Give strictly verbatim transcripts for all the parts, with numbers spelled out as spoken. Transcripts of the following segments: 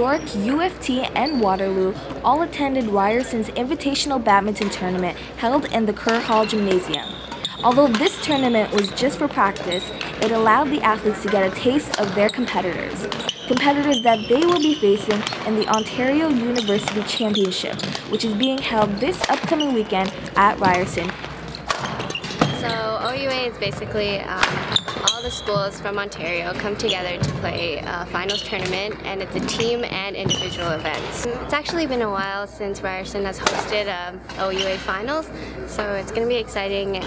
York, U of T, and Waterloo all attended Ryerson's Invitational Badminton Tournament held in the Kerr Hall Gymnasium. Although this tournament was just for practice, it allowed the athletes to get a taste of their competitors. Competitors that they will be facing in the Ontario University Championship, which is being held this upcoming weekend at Ryerson. So O U A is basically um, all the schools from Ontario come together to play a finals tournament, and it's a team and individual events. It's actually been a while since Ryerson has hosted um, O U A finals, so it's going to be exciting.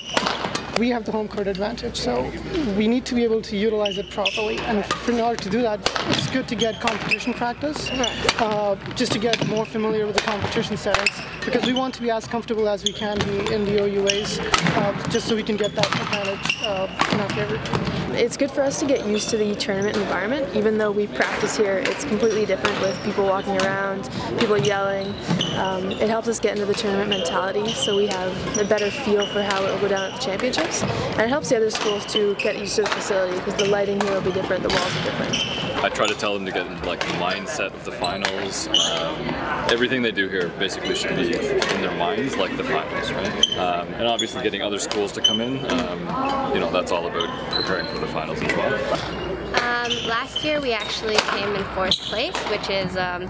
We have the home court advantage, so we need to be able to utilize it properly. And in order to do that, it's good to get competition practice, uh, just to get more familiar with the competition settings, because we want to be as comfortable as we can be in the O U As, uh, just so we can get that advantage uh, in our favor. It's good for us to get used to the tournament environment. Even though we practice here, it's completely different with people walking around, people yelling. Um, it helps us get into the tournament mentality, so we have a better feel for how it will go down at the championships. And it helps the other schools to get used to the facility, because the lighting here will be different, the walls are different. I try to tell them to get into like the mindset of the finals. Um, everything they do here basically should be in their minds like the finals, right? Um, and obviously getting other schools to come in, um, you know, that's all about preparing for the finals as well. Um, last year we actually came in fourth place, which is um,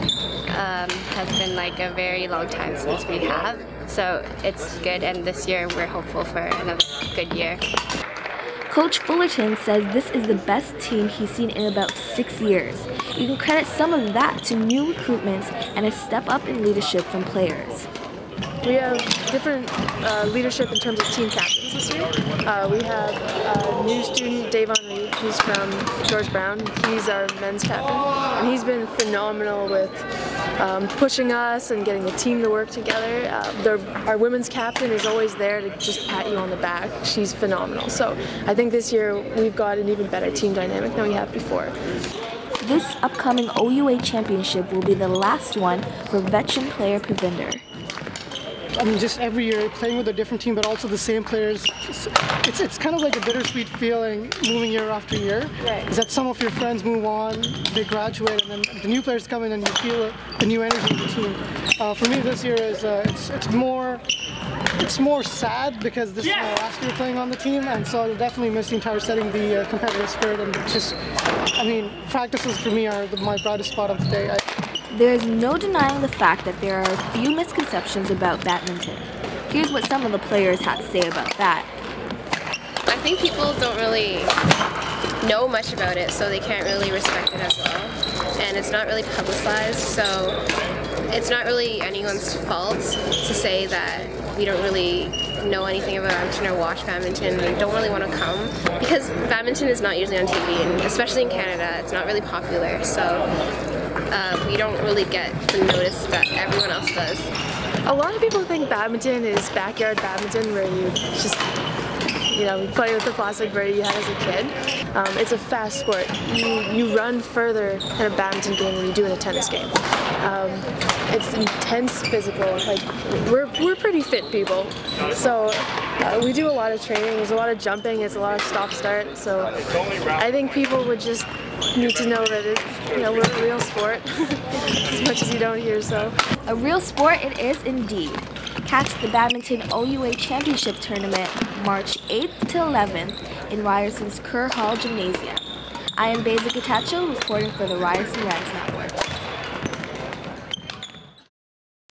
um, has been like a very long time since we have. So it's good, and this year we're hopeful for another good year. Coach Fullerton says this is the best team he's seen in about six years. You can credit some of that to new recruitments and a step up in leadership from players. We have different uh, leadership in terms of team captains this year. Uh, we have a new student, Davon Reed, who's from George Brown. He's our men's captain, and he's been phenomenal with um, pushing us and getting the team to work together. Uh, our women's captain is always there to just pat you on the back. She's phenomenal. So I think this year we've got an even better team dynamic than we have before. This upcoming O U A championship will be the last one for veteran player Pravinder. I mean, just every year playing with a different team, but also the same players. It's it's kind of like a bittersweet feeling moving year after year. Right. Is that some of your friends move on, they graduate, and then the new players come in, and you feel the new energy of the team. Uh, for me, this year is uh, it's it's more it's more sad because this is my last year playing on the team, and so I'll definitely miss the entire setting, the uh, competitive spirit, and just I mean, practices for me are the, my brightest spot of the day. I, There is no denying the fact that there are a few misconceptions about badminton. Here's what some of the players had to say about that. I think people don't really know much about it, so they can't really respect it as well. And it's not really publicized, so it's not really anyone's fault to say that we don't really know anything about badminton or watch badminton and don't really want to come, because badminton is not usually on T V, and especially in Canada, it's not really popular. So uh, we don't really get the notice that everyone else does. A lot of people think badminton is backyard badminton, where you just, you know, play with the plastic bird you had as a kid. Um, it's a fast sport. You, you run further in a badminton game than you do in a tennis game. Um, it's intense physical. Like, we're, we're pretty fit people. So uh, we do a lot of training. There's a lot of jumping. It's a lot of stop-start. So I think people would just need to know that it, you know, we're a real sport, as much as you don't hear so. A real sport it is indeed. Catch the Badminton O U A Championship Tournament March eighth to eleventh in Ryerson's Kerr Hall Gymnasium. I am Beza Getachew, reporting for the Ryerson Reds Network.